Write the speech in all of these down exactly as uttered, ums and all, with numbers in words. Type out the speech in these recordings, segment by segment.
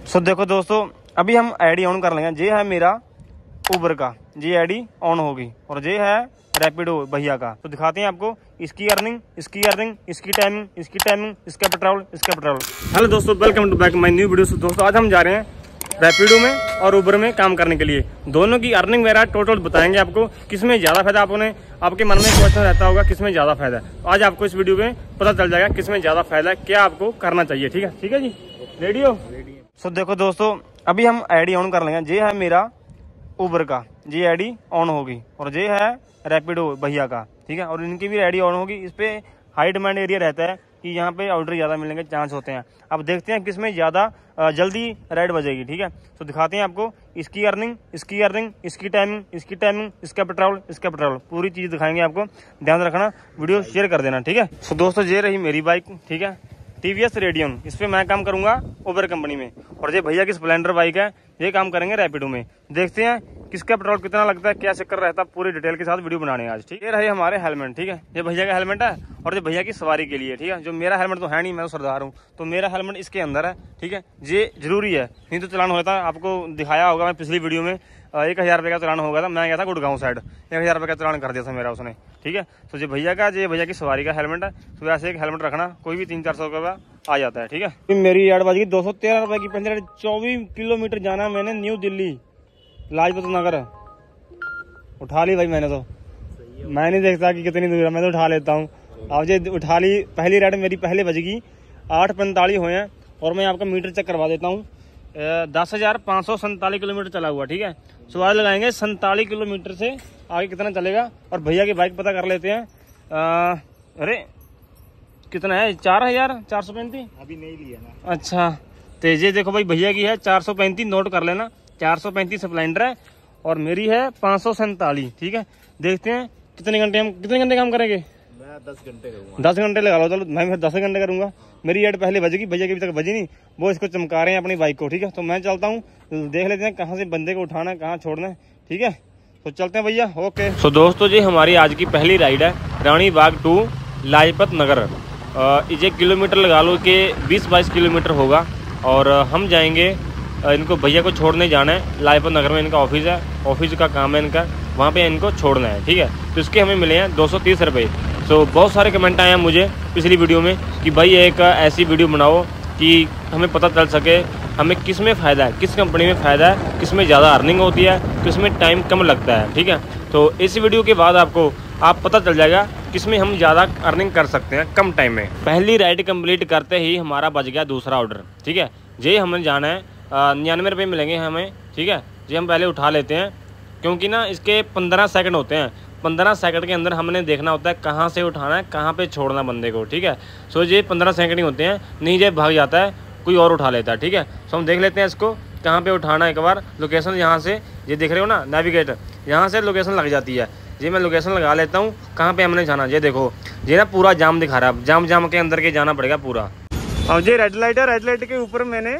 सो देखो दोस्तों, अभी हम आईडी ऑन कर लेंगे। ये है मेरा उबर का, ये आईडी ऑन होगी और ये है रैपिडो भैया का। तो दिखाते हैं आपको इसकी अर्निंग, इसकी अर्निंग, इसकी टाइमिंग, इसकी टाइमिंग, इसका पेट्रोल, इसका पेट्रोल। हेलो दोस्तों, welcome to back my new video. दोस्तों आज हम जा रहे हैं रैपिडो में और उबर में काम करने के लिए। दोनों की अर्निंग वगैरह टोटल बताएंगे आपको, किसमें ज्यादा फायदा। आपने आपके मन में क्वेश्चन रहता होगा किसमें ज्यादा फायदा है, आज आपको इस वीडियो में पता चल जाएगा किसमें ज्यादा फायदा है, क्या आपको करना चाहिए। ठीक है ठीक है जी, रेडी हो? सो देखो दोस्तों, अभी हम आईडी ऑन कर लेंगे। ये है मेरा उबर का, ये आईडी ऑन होगी और ये है रैपिडो भैया का। ठीक है, और इनकी भी आईडी ऑन होगी। इस पे हाई डिमांड एरिया रहता है कि यहाँ पे ऑर्डर ज्यादा मिलने के चांस होते हैं। अब देखते हैं किसमें ज्यादा जल्दी राइड बजेगी। ठीक है, तो दिखाते हैं आपको इसकी अर्निंग, इसकी अर्निंग, इसकी टाइमिंग, इसकी टाइमिंग, इसका पेट्रोल, इसका पेट्रोल, पूरी चीज दिखाएंगे आपको। ध्यान रखना, वीडियो शेयर कर देना। ठीक है, तो दोस्तों ये रही मेरी बाइक। ठीक है, टीवीएस रेडियन, इस पे मैं काम करूंगा उबर कंपनी में, और ये भैया की स्प्लेंडर बाइक है, ये काम करेंगे रैपिडो में। देखते हैं किसका पेट्रोल कितना लगता है, क्या चक्कर रहता है, पूरी डिटेल के साथ वीडियो बनाने आज। ठीक है, ये रहे हमारे हेलमेट। ठीक है, ये भैया का हेलमेट है और ये भैया की सवारी के लिए। ठीक है, जो मेरा हेलमेट तो है नहीं, मैं तो सरदार हूँ, तो मेरा हेलमेट इसके अंदर है। ठीक है, ये जरूरी है, नहीं तो चलान होता। आपको दिखाया होगा मैं पिछली वीडियो में, एक हजार रुपये का चलान हो गया था। मैं गया था गुड़गांव साइड, एक हजार रुपये का चलान कर दिया था मेरा उसने। ठीक है, तो ये भैया का, ये भैया की सवारी का हेलमेट है। तो वैसे एक हेलमेट रखना, कोई भी तीन चार सौ का आ जाता है। ठीक है, मेरी एड बाजी दो सौ तेरह रुपए की पैंतीस चौबीस किलोमीटर जाना मैंने न्यू दिल्ली लाजपत नगर। उठा ली भाई मैंने, तो मैं नहीं देखता कि कितनी दूर है, मैं तो उठा लेता हूँ। अब ये उठा ली, पहली राइड मेरी पहले बजगी। आठ पैंतालीस हुए हैं और मैं आपका मीटर चेक करवा देता हूँ। दस हजार पाँच सौ सैंतालीस किलोमीटर चला हुआ। ठीक है, सवाल लगाएंगे सैंतालीस किलोमीटर से आगे कितना चलेगा। और भैया की बाइक पता कर लेते हैं। आ, अरे कितना है, चार हजार चार सौ पैंतीस अभी नहीं लिया ना। अच्छा, तो ये देखो भाई भैया की है चार सौ पैंतीस, नोट कर लेना। चार सौ पैंतीस स्प्लेंडर है और मेरी है पाँच सौ सैंतालीस। ठीक है, देखते हैं कितने घंटे हम कितने घंटे काम करेंगे। मैं दस घंटे करूंगा। दस घंटे लगा लो, चलो मैं दस घंटे करूंगा। मेरी एड पहले बजेगी, भैया की अभी तक बजी नहीं, वो इसको चमका रहे हैं अपनी बाइक को। ठीक है, तो मैं चलता हूँ, देख लेते हैं कहाँ से बंदे को उठाना है, कहाँ छोड़ना है। ठीक है, तो चलते हैं भैया। ओके। सो दोस्तों जी, हमारी आज की पहली राइड है रानी बाग टू लाजपत नगर। ये किलोमीटर लगा लो कि बीस बाईस किलोमीटर होगा और हम जाएंगे, इनको भैया को छोड़ने जाना है लाजपत नगर में। इनका ऑफिस है, ऑफिस का काम है इनका, वहाँ पे इनको छोड़ना है। ठीक है, तो इसके हमें मिले हैं दो सौ तीस रुपये। सो बहुत सारे कमेंट आए हैं मुझे पिछली वीडियो में कि भाई एक ऐसी वीडियो बनाओ कि हमें पता चल सके हमें किस में फ़ायदा है, किस कंपनी में फ़ायदा है, किस में ज़्यादा अर्निंग होती है, किस में टाइम कम लगता है। ठीक है, तो इस वीडियो के बाद आपको आप पता चल जाएगा किसमें हम ज़्यादा अर्निंग कर सकते हैं कम टाइम में। पहली राइड कंप्लीट करते ही हमारा बच गया दूसरा ऑर्डर। ठीक है, ये हमें जाना है, निन्यानवे रुपये मिलेंगे हमें। ठीक है, ये हम पहले उठा लेते हैं क्योंकि ना इसके पंद्रह सेकंड होते हैं। पंद्रह सेकंड के अंदर हमने देखना होता है कहाँ से उठाना है, कहाँ पे छोड़ना बंदे को। ठीक है, सो ये पंद्रह सेकंड ही होते हैं, नहीं ये भाग जाता है, कोई और उठा लेता है। ठीक है, सो हम देख लेते हैं इसको कहाँ पे उठाना है। एक बार लोकेशन यहाँ से, ये देख रहे हो ना नेविगेटर, यहाँ से लोकेशन लग जाती है। जी मैं लोकेशन लगा लेता हूँ कहाँ पे हमने जाना। ये देखो, ये ना पूरा जाम दिखा रहा है, जाम जाम के अंदर के जाना पड़ेगा पूरा। अब ये रेड लाइट है, रेड लाइट के ऊपर मैंने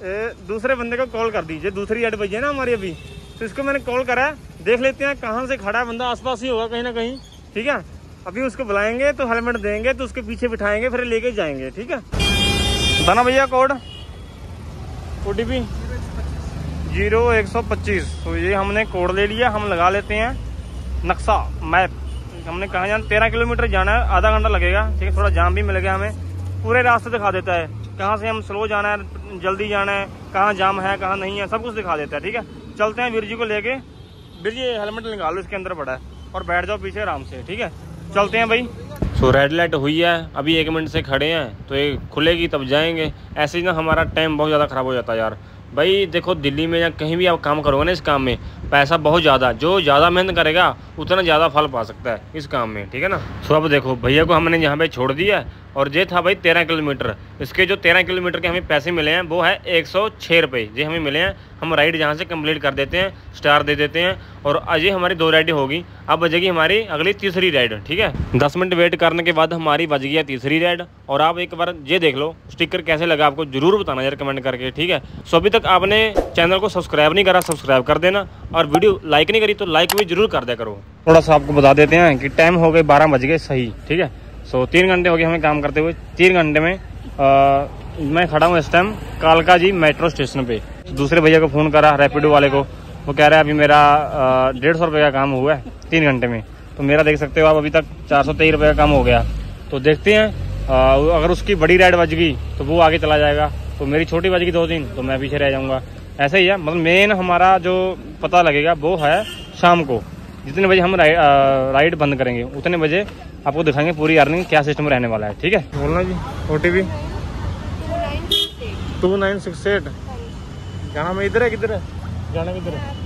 दूसरे बंदे को कॉल कर दी। ये दूसरी रेड बजी है ना हमारी अभी, तो इसको मैंने कॉल करा है। देख लेते हैं कहाँ से खड़ा है बंदा, आसपास ही होगा कहीं ना कहीं। ठीक है, अभी उसको बुलाएंगे तो हेलमेट देंगे, तो उसके पीछे बिठाएंगे, फिर लेके जाएंगे। ठीक है, बताना भैया कोड, ओटीपी जीरो एक सौ पच्चीस। तो ये हमने कोड ले लिया, हम लगा लेते हैं नक्शा मैप। हमने कहाँ जाना, तेरह किलोमीटर जाना है, आधा घंटा लगेगा। ठीक है, थोड़ा जाम भी मिलेगा हमें, पूरे रास्ते दिखा देता है कहाँ से हम स्लो जाना है, जल्दी जाना है, कहाँ जाम है कहाँ नहीं है, सब कुछ दिखा देता है। ठीक है, चलते हैं वीर जी को लेके। वीर जी हेलमेट निकाल लो, इसके अंदर पड़ा है, और बैठ जाओ पीछे आराम से। ठीक है, चलते हैं भाई। सो रेड लाइट हुई है, अभी एक मिनट से खड़े हैं, तो ये खुलेगी तब जाएंगे। ऐसे ही ना हमारा टाइम बहुत ज़्यादा ख़राब हो जाता है यार। भाई देखो, दिल्ली में या कहीं भी आप काम करोगे ना, इस काम में पैसा बहुत ज़्यादा, जो ज़्यादा मेहनत करेगा उतना ज़्यादा फल पा सकता है इस काम में। ठीक है ना, सो अब देखो भैया को हमने यहाँ पे छोड़ दिया और ये था भाई तेरह किलोमीटर। इसके जो तेरह किलोमीटर के हमें पैसे मिले हैं वो है एक सौ छः रुपये ये हमें मिले हैं। हम राइड जहाँ से कंप्लीट कर देते हैं, स्टार दे देते हैं, और अजय हमारी दो राइडें होगी। अब बजेगी हमारी अगली तीसरी राइड। ठीक है, दस मिनट वेट करने के बाद हमारी बज गई है तीसरी राइड। और आप एक बार ये देख लो स्टिकर कैसे लगा, आपको जरूर बताना यार कमेंट करके। ठीक है, सो अभी तक आपने चैनल को सब्सक्राइब नहीं करा, सब्सक्राइब कर देना, और वीडियो लाइक नहीं करी तो लाइक भी जरूर कर दिया करो। थोड़ा सा आपको बता देते हैं कि टाइम हो गए बारह बज गए सही। ठीक है, सो तीन घंटे हो गए हमें काम करते हुए। तीन घंटे में मैं खड़ा हूँ इस टाइम कालका जी मेट्रो स्टेशन पे। दूसरे भैया को फ़ोन करा रैपिडो वाले को, वो कह रहा है अभी मेरा डेढ़ सौ रुपये का काम हुआ है तीन घंटे में। तो मेरा देख सकते हो आप अभी तक चार सौ तेईस रुपये का काम हो गया। तो देखते हैं आ, अगर उसकी बड़ी राइड बज गई तो वो आगे चला जाएगा, तो मेरी छोटी बज गई दो दिन तो मैं पीछे रह जाऊँगा। ऐसा ही है, मतलब मेन हमारा जो पता लगेगा वो है शाम को, जितने बजे हम राइड, राइड बंद करेंगे उतने बजे आपको दिखाएंगे पूरी अर्निंग क्या सिस्टम रहने वाला है। ठीक है, बोलना जी। O T P two nine six eight. जाना मैं इधर है, किधर है जाना, किधर है?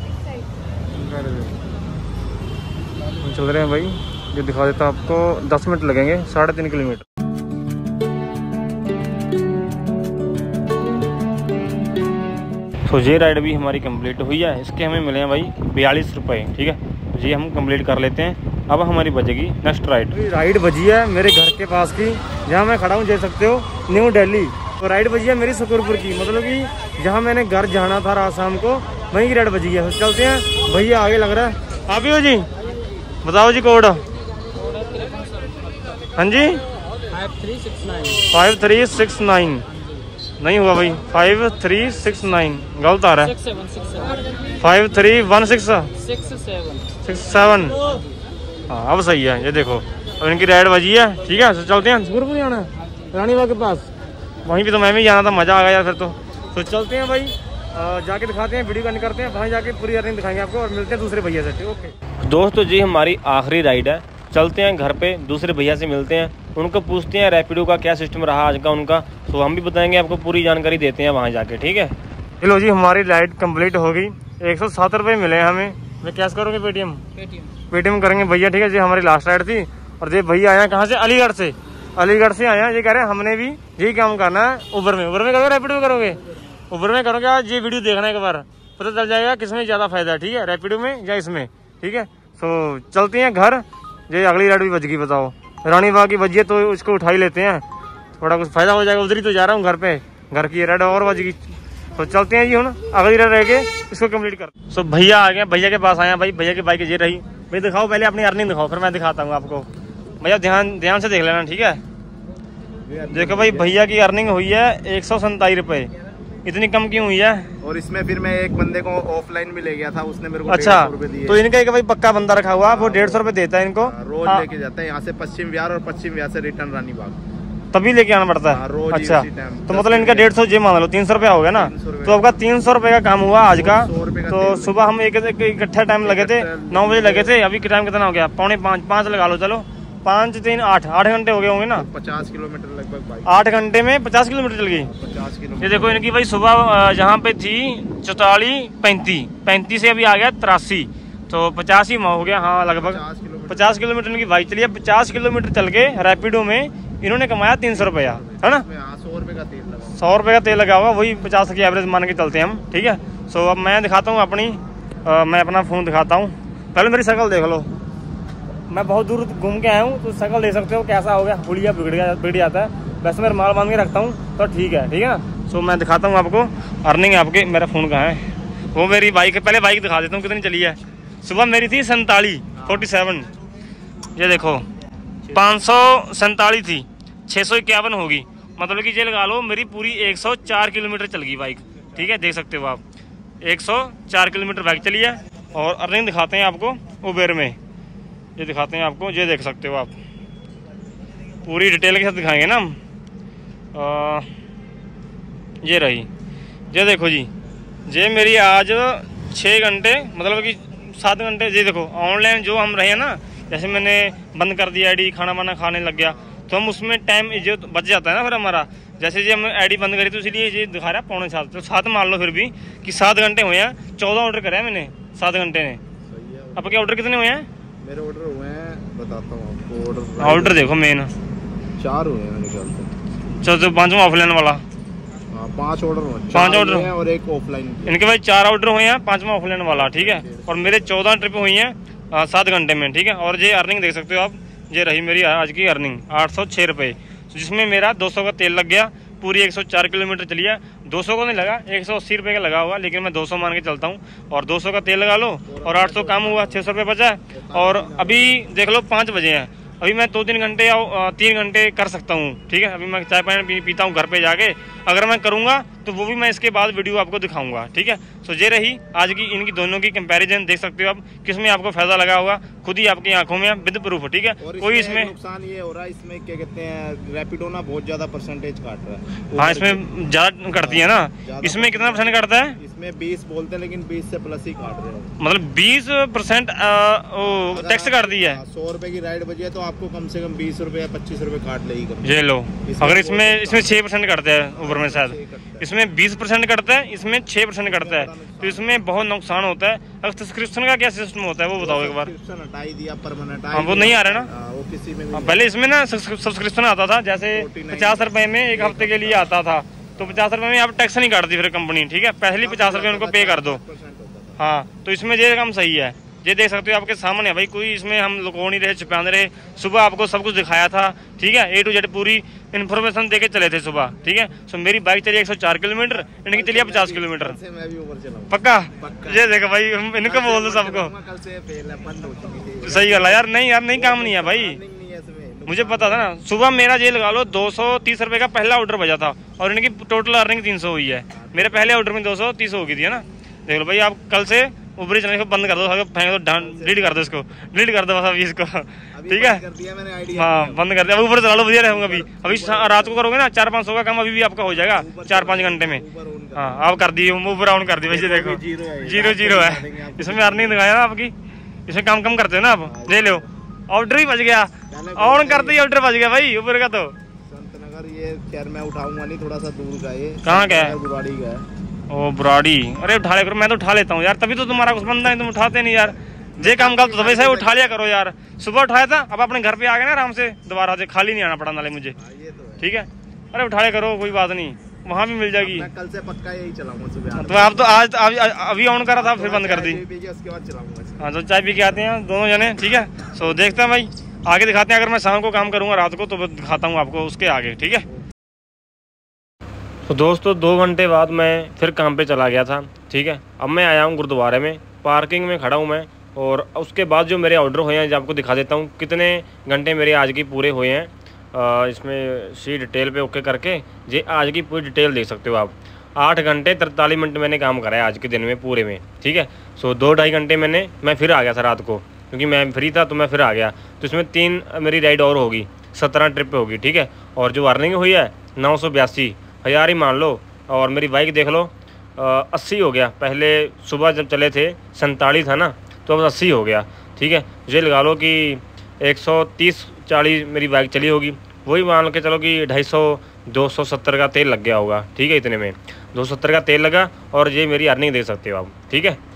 चल रहे हैं भाई, ये दिखा देता हूँ आपको। दस मिनट लगेंगे, साढ़े तीन किलोमीटर। तो ये राइड भी हमारी कंप्लीट हुई है। इसके हमें मिले हैं भाई बयालीस रुपये। ठीक है, तो ये हम कंप्लीट कर लेते हैं। अब हमारी बजेगी नेक्स्ट राइड। राइड बजी है मेरे घर के पास की, जहाँ मैं खड़ा हूँ देख सकते हो, न्यू दिल्ली। तो राइड बजी है मेरी शुक्रपुर की, मतलब कि जहाँ मैंने घर जाना था रात शाम को वहीं की राइड बजी है। तो चलते हैं भैया, आगे लग रहा है। आप ही हो जी, बताओ जी कोड। हाँ जी, फाइव थ्री सिक्स नाइन। नहीं हुआ भाई, फाइव थ्री सिक्स नाइन गलत आ रहा है। Five three one six six seven. हाँ अब सही है, ये देखो अब इनकी राइड बजी है। ठीक है, तो चलते हैं। शुक्रपुर जाना है रानी बाग के पास, वहीं पे तो मैं भी जाना था, मज़ा आ गया यार फिर तो। तो चलते हैं भाई, जाके दिखाते हैं, वीडियो करने करते हैं, वहाँ जाके पूरी अर्निंग दिखाएंगे आपको और मिलते हैं दूसरे भैया से। ओके दोस्तों जी, हमारी आखिरी राइड है। चलते हैं घर पे, दूसरे भैया से मिलते हैं, उनको पूछते हैं रैपिडो का क्या सिस्टम रहा आज का उनका। तो हम भी बताएंगे आपको, पूरी जानकारी देते हैं वहाँ जाके। ठीक है, चलो जी, हमारी राइड कंप्लीट हो गई। एक सौ सात रुपये मिले हमें। मैं कैश करोगे? पेटीएम पेटीएम करेंगे भैया। ठीक है जी, हमारी लास्ट राइड थी। और ये भैया आए हैं कहाँ से? अलीगढ़ से। अलीगढ़ से आए हैं। ये कह रहे हैं हमने भी यही काम करना है, उबर में। उबर में करोगे रैपिडो में करोगे? उबर में करोगे। आज ये वीडियो देखना एक बार, पता चल जाएगा किसमें ज़्यादा फायदा है। ठीक है, रैपिडो में या इसमें। ठीक है, तो चलते हैं घर। ये अगली राइड भी बज गई, बताओ रानी बाग की बजी है तो उसको उठा ही लेते हैं, थोड़ा कुछ फायदा हो जाएगा। उधर ही तो जा रहा हूँ घर पे, घर की राइड और बज गई। तो चलते हैं जी, हूँ अगली राइड रह गए, इसको कंप्लीट कर। सो भैया आ गए, भैया के पास आया भाई। भैया की बाइक ये रही भाई। दिखाओ पहले अपनी अर्निंग दिखाओ, फिर मैं दिखाता हूँ आपको। भैया ध्यान ध्यान से देख लेना। ठीक है, देखो भाई भैया की अर्निंग हुई है एक सौ सैंतालीस रुपये। इतनी कम क्यों हुई है? और इसमें फिर मैं एक बंदे को ऑफलाइन भी ले गया था, उसने मेरे को अच्छा, तो इनका एक भाई पक्का बंदा रखा हुआ, वो डेढ़ सौ रुपये देता है इनको रोज। हाँ। लेके जाता है यहाँ से पश्चिम विहार और पश्चिम विहार से रिटर्न रानी बाग, तभी लेके आना पड़ता है। हाँ, रोज अच्छा, तो मतलब इनका डेढ़ सौ जे मान लो, तीन सौ रुपया हो गया ना। तो आपका तीन सौ रुपये का काम हुआ आज का। तो सुबह हम एक इकट्ठा टाइम लगे थे, नौ बजे लगे थे। अभी टाइम कितना हो गया? पौने पाँच पाँच लगा लो, चलो पाँच तीन आठ आठ घंटे हो गए होंगे ना। पचास किलोमीटर लगभग बाइक, आठ घंटे में पचास किलोमीटर चल गई। पचास किलोमीटर। ये देखो इनकी भाई सुबह जहाँ पे थी चौतालीस पैंतीस पैंतीस से अभी आ गया तिरासी, तो पचास ही हो गया। हाँ लगभग पचास किलोमीटर इनकी बाइक चली है। पचास किलोमीटर चल के रैपिडो में इन्होंने कमाया तीन सौ रुपया, है ना। सौ रुपये का तेल लगा, सौ रुपये का तेल लगा हुआ, वही पचास की एवरेज मान के चलते हैं हम। ठीक है, सो अब मैं दिखाता हूँ अपनी आ, मैं अपना फ़ोन दिखाता हूँ। पहले मेरी शक्ल देख लो, मैं बहुत दूर घूम के आया हूँ, तो शक्ल देख सकते हो कैसा हो गया, हुलिया बिगड़ गया बिगड़ जाता है। वैसे मैं रुमाल बांध के रखता हूँ तो ठीक है। ठीक है ना, सो मैं दिखाता हूँ आपको अर्निंग आपके। मेरा फ़ोन कहाँ है? वो मेरी बाइक है, पहले बाइक दिखा देता हूँ कितनी चली है। सुबह मेरी थी सैंतालीस फोर्टी सेवन, ये देखो पाँच सौ सैंतालीस थी, छः सौ इक्यावन होगी, मतलब कि ये लगा लो मेरी पूरी एक सौ चार किलोमीटर चल गई बाइक। ठीक है, देख सकते हो आप, एक सौ चार किलोमीटर बाइक चली है। और अर्निंग दिखाते हैं आपको उबेर में, ये दिखाते हैं आपको, ये देख सकते हो आप, पूरी डिटेल के साथ दिखाएंगे ना हम। आ, ये रही, ये देखो जी, ये मेरी आज छः घंटे मतलब कि सात घंटे। ये देखो ऑनलाइन जो हम रहे हैं ना, जैसे मैंने बंद कर दिया आईडी, खाना वाना खाने लग गया, तो हम उसमें टाइम जो बच जाता है ना फिर हमारा। जैसे जी हम आईडी बंद करी तो इसलिए ये दिखा रहा है पौने सात, तो सात मान लो फिर भी कि सात घंटे हुए हैं। चौदह ऑर्डर करे हैं मैंने सात घंटे में। अब क्या ऑर्डर कितने हुए हैं? मेरे ऑर्डर हुए हैं, बताता हूँ आपको। ऑर्डर ऑर्डर देखो मेन चार हुए हैं मेरे ख्याल से। चलो तो पाँचवा ऑफलाइन वाला, हाँ पाँच ऑर्डर हुए, पाँच ऑर्डर और एक ऑफलाइन। इनके भाई चार ऑर्डर हुए हैं, पाँचवा ऑफलाइन वाला। ठीक है, और मेरे चौदह ट्रिप हुई हैं सात घंटे में। ठीक है, और ये अर्निंग देख सकते हो आप, ये रही मेरी आज की अर्निंग आठ सौ छः रुपये, जिसमें मेरा दो सौ का तेल लग गया। पूरी एक सौ चार किलोमीटर चली है, दो सौ को नहीं लगा, एक सौ अस्सी रुपये का लगा हुआ, लेकिन मैं दो सौ मान के चलता हूँ। और दो सौ का तेल लगा लो और आठ सौ काम हुआ, छः सौ रुपये बचा है। और अभी देख लो पाँच बजे हैं, अभी मैं दो तीन घंटे या तीन घंटे कर सकता हूँ, ठीक है। अभी मैं चाय पानी पी, पीता हूँ घर पे जाके, अगर मैं करूँगा तो वो भी मैं इसके बाद वीडियो आपको दिखाऊंगा, ठीक है। सो ये रही आज की इनकी दोनों की कंपैरिजन, देख सकते हो आप किसमें आपको फायदा लगा होगा, खुद ही आपकी आंखों में विद प्रूफ, ठीक है। कोई इसमें नुकसान ये हो रहा है, इसमें क्या कहते हैं रैपिडो ना बहुत ज्यादा परसेंटेज काट रहा है। हाँ इसमें ज्यादा करती है ना, इसमें कितना परसेंट काटता है? इसमें बीस बोलते हैं लेकिन बीस से प्लस ही काट रहे हो, मतलब बीस परसेंट टैक्स काट दी है। सौ रुपए की राइड बची है तो आपको कम से कम बीस रुपए या पच्चीस रुपए काट लेगी। ये लो, अगर इसमें इसमें छह परसेंट करते हैं ऊपर में, शायद इसमें बीस परसेंट करता है, इसमें छह परसेंट करता है, तो इसमें बहुत नुकसान होता है। अब सब्सक्रिप्शन का क्या सिस्टम होता है वो बताओ एक बार। हटाई दिया परमानेंट, हाँ वो नहीं आ रहा ना, वो किसी में भी पहले इसमें ना सब्सक्रिप्शन आता था, जैसे पचास रुपए में एक हफ्ते के लिए आता था, तो पचास रुपए में आप टैक्स नहीं काटती फिर कंपनी, ठीक है। पहले पचास रुपए उनको पे कर दो। हाँ तो इसमें ये काम सही है, ये देख सकते हो आपके सामने है भाई, कोई इसमें हम लुको नहीं रहे, छुपा नहीं रहे। सुबह आपको सब कुछ दिखाया था, ठीक है, ए टू जेड पूरी इन्फॉर्मेशन देके चले थे सुबह, ठीक है। सो मेरी बाइक चली एक सौ चार किलोमीटर, इनकी चलिए पचास किलोमीटर पक्का। ये देखो भाई, इनको बोल दो सबको, सही गल है यार। नहीं यार, नहीं काम नहीं है भाई, मुझे पता था ना। सुबह मेरा ये लगा लो दो सौ तीस रुपए का पहला ऑर्डर बजा था और इनकी टोटल अर्निंग तीन सौ हुई है। मेरे पहले ऑर्डर में दो सौ तीस हो गई थी, है ना। देख लो भाई, आप कल से ऊपरी चैनल को बंद कर दो, फेंक दो, डिलीट कर दो इसको, डिलीट कर दो बस अभी इसको, ठीक है। हाँ बंद कर दिया, अब ऊपर चला लो, बढ़िया रहूंगा। अभी अभी रात को करोगे ना चार पाँच सौ का काम अभी भी आपका हो जाएगा चार पाँच घंटे में। हाँ आप कर दिए, ऊपर ऑन कर दिए वैसे, देखो जीरो जीरो है इसमें अर्निंग दिखाया ना आपकी। इसमें काम कम करते हो ना आप, ले लो। ऑर्डर ही बच गया, ऑन करते ही ऑर्डर बच गया भाई ऊपर का। तो संतनगर ये खैर मैं उठाऊंगा नहीं, थोड़ा सा दूर का ये। कहाँ का है? बुराड़ी का है। ओ बुराड़ी, अरे उठा लिया करो, मैं तो उठा लेता हूँ यार, तभी तो तुम्हारा कुछ बंदा है, तुम उठाते नहीं यार। जे काम का तो वैसे उठा लिया करो यार। सुबह उठाया था, अब अपने घर पे आ गए ना आराम से, दोबारा से खाली नहीं आना पड़ा नाले मुझे, ठीक है। अरे उठा लिया करो, कोई बात नहीं, वहाँ भी मिल जाएगी। मैं कल से पक्का यही चलाऊंगा सुबह। तो आप तो आज अभी ऑन करा था फिर बंद कर दी। उसके बाद चलाऊंगा। हाँ तो चाय पी के आते हैं दोनों जने, ठीक है। सो देखते हैं भाई, आगे दिखाते हैं। अगर मैं शाम को काम करूंगा रात को तो दिखाता हूँ आपको उसके आगे, ठीक है। तो दोस्तों दो घंटे बाद मैं फिर काम पे चला गया था, ठीक है। अब मैं आया हूँ गुरुद्वारे में, पार्किंग में खड़ा हूँ मैं, और उसके बाद जो मेरे ऑर्डर हुए हैं, जो आपको दिखा देता हूँ कितने घंटे मेरे आज की पूरे हुए हैं। आ, इसमें सी डिटेल पे ओके करके ये आज की पूरी डिटेल देख सकते हो आप। आठ घंटे तरतालीस मिनट मैंने काम करा है आज के दिन में पूरे में, ठीक है। सो दो ढाई घंटे मैंने मैं फिर आ गया था रात को, क्योंकि मैं फ्री था तो मैं फिर आ गया। तो इसमें तीन मेरी राइड और होगी, सत्रह ट्रिप पे होगी, ठीक है। और जो अर्निंग हुई है नौ सौ बयासी हज़ार ही मान लो। और मेरी बाइक देख लो, अस्सी हो गया। पहले सुबह जब चले थे सैंतालीस था ना, तो अब अस्सी हो गया, ठीक है। मुझे लगा लो कि एक सौ तीस चालीस मेरी बाइक चली होगी, वही मान के चलो कि ढाई सौ दो सौ सत्तर का तेल लग गया होगा, ठीक है। इतने में दो सौ सत्तर का तेल लगा, और ये मेरी अर्निंग देख सकते हो आप, ठीक है।